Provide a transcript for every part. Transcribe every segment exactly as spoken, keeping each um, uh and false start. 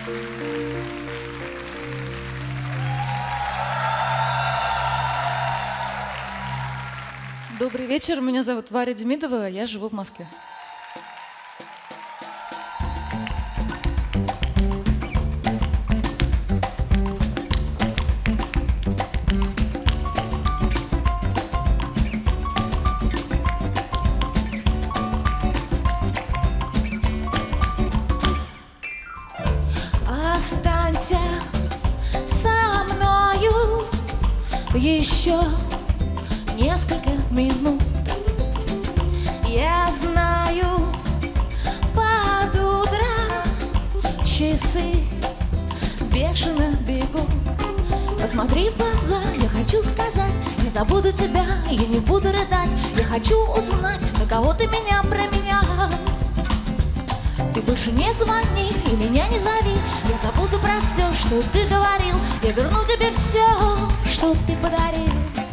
Добрый вечер, меня зовут Варя Демидова, я живу в Москве. Останься со мною еще несколько минут. Я знаю, под утро часы бешено бегут. Посмотри в глаза, я хочу сказать, не забуду тебя, я не буду рыдать. Я хочу узнать, на кого ты меня променял. Ты больше не звони и меня не зови. Я забуду про все, что ты говорил. Я верну тебе все, что ты подарил.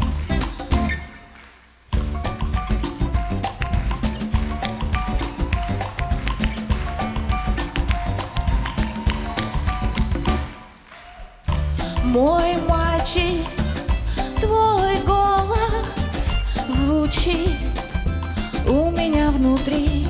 Мой мальчик, твой голос звучит у меня внутри.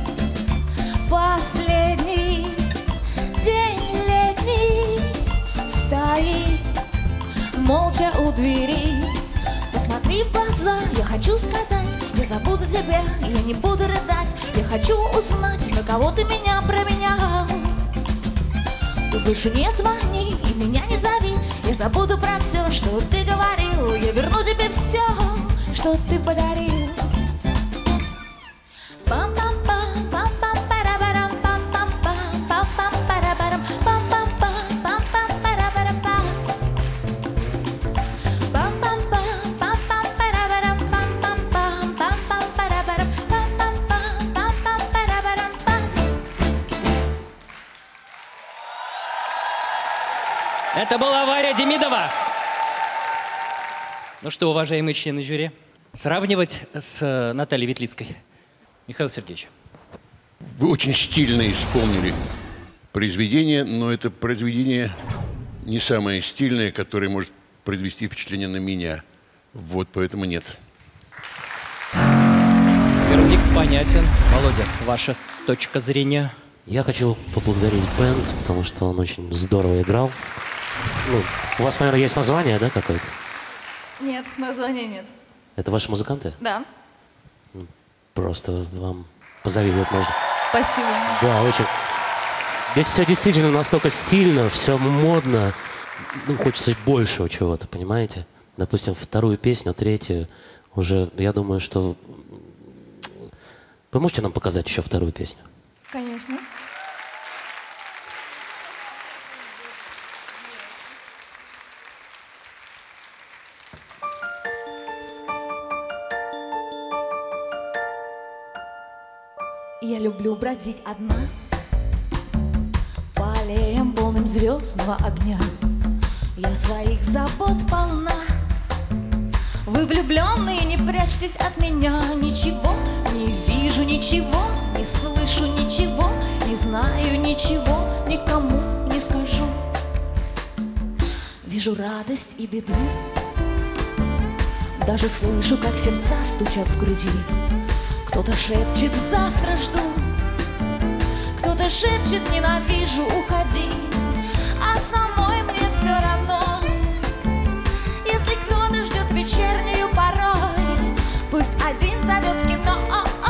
Последний день летний стоит молча у двери. Посмотри в глаза, я хочу сказать, я забуду тебя, я не буду рыдать. Я хочу узнать, на кого ты меня променял. Ты больше не звони и меня не зови. Я забуду про все, что ты говорил. Я верну тебе все, что ты подарил. Это была Варя Демидова. Ну что, уважаемые члены жюри, сравнивать с Натальей Ветлицкой. Михаил Сергеевич. Вы очень стильно исполнили произведение, но это произведение не самое стильное, которое может произвести впечатление на меня. Вот, поэтому нет. Вердикт понятен. Володя, ваша точка зрения? Я хочу поблагодарить бэнд, потому что он очень здорово играл. Ну, у вас, наверное, есть название, да, какое-то? Нет, названия нет. Это ваши музыканты? Да. Просто вам позавидовать можно. Спасибо. Да, очень. Здесь все действительно настолько стильно, все модно. Ну, хочется большего чего-то, понимаете? Допустим, вторую песню, третью уже, я думаю, что... Вы можете нам показать еще вторую песню? Конечно. Я люблю бродить одна по аллеям, полным звездного огня. Я своих забот полна. Вы, влюбленные, не прячьтесь от меня. Ничего не вижу, ничего не слышу, ничего не знаю, ничего никому не скажу. Вижу радость и беду, даже слышу, как сердца стучат в груди. Кто-то шепчет «завтра жду», кто-то шепчет «ненавижу, уходи», а самой мне все равно. Если кто-то ждет вечернюю порой, пусть один зовет в кино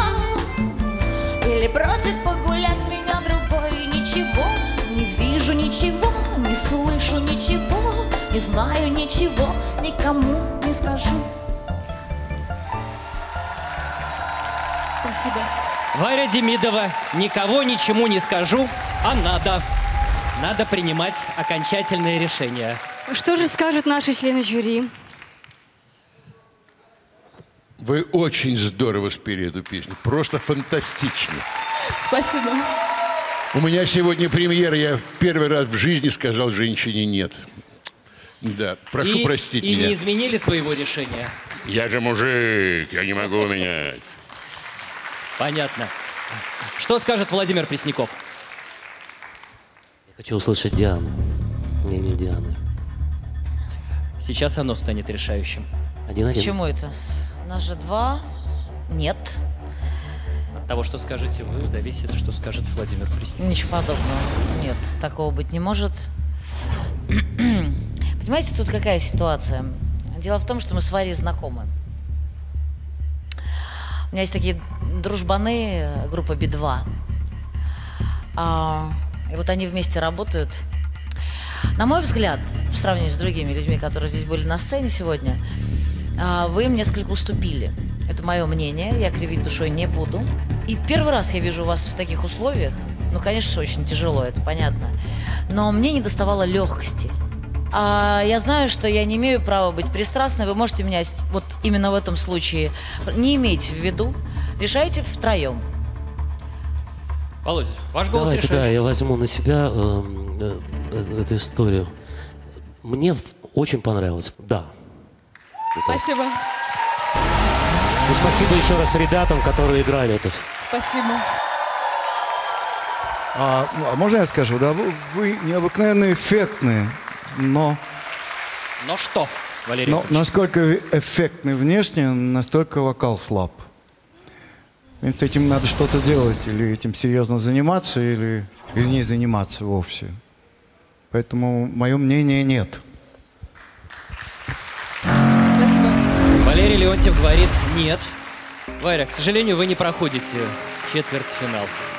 или просит погулять меня другой. Ничего не вижу, ничего не слышу, ничего не знаю, ничего никому не скажу. Спасибо. Варя Демидова. Никого ничему не скажу, а надо. Надо принимать окончательное решение. Что же скажут наши члены жюри? Вы очень здорово спели эту песню. Просто фантастично. Спасибо. У меня сегодня премьера. Я первый раз в жизни сказал женщине «нет». Да, прошу и, простить и меня. И не изменили своего решения? Я же мужик, я не могу менять. Понятно. Что скажет Владимир Пресняков? Я Хочу услышать Диану. Мнение Дианы. Сейчас оно станет решающим. Один-один. Почему это? У нас же два. Нет. От того, что скажете вы, зависит, что скажет Владимир Пресняков. Ничего подобного. Нет, такого быть не может. Понимаете, тут какая ситуация? Дело в том, что мы с Варей знакомы. У меня есть такие дружбаны, группа Би два. А, и вот они вместе работают. На мой взгляд, в сравнении с другими людьми, которые здесь были на сцене сегодня, а, вы им несколько уступили. Это мое мнение, я кривить душой не буду. И первый раз я вижу вас в таких условиях. Ну, конечно, очень тяжело, это понятно. Но мне не доставало легкости. А я знаю, что я не имею права быть пристрастной. Вы можете меня вот именно в этом случае не иметь в виду. Решайте втроем. Володя, ваш голос Давайте, решающий. да, я возьму на себя э, э, эту историю. Мне в- очень понравилось. Да. Спасибо. И спасибо еще раз ребятам, которые играли это. Спасибо. А, а можно я скажу? Да, вы, вы необыкновенно эффектные, но, Но что, Валерий но Ильич? насколько эффектны внешне, настолько вокал слаб. И с этим надо что-то делать, или этим серьезно заниматься, или, или не заниматься вовсе. Поэтому мое мнение нет. Спасибо. Валерий Леонтьев говорит нет. Варя, к сожалению, вы не проходите четвертьфинал.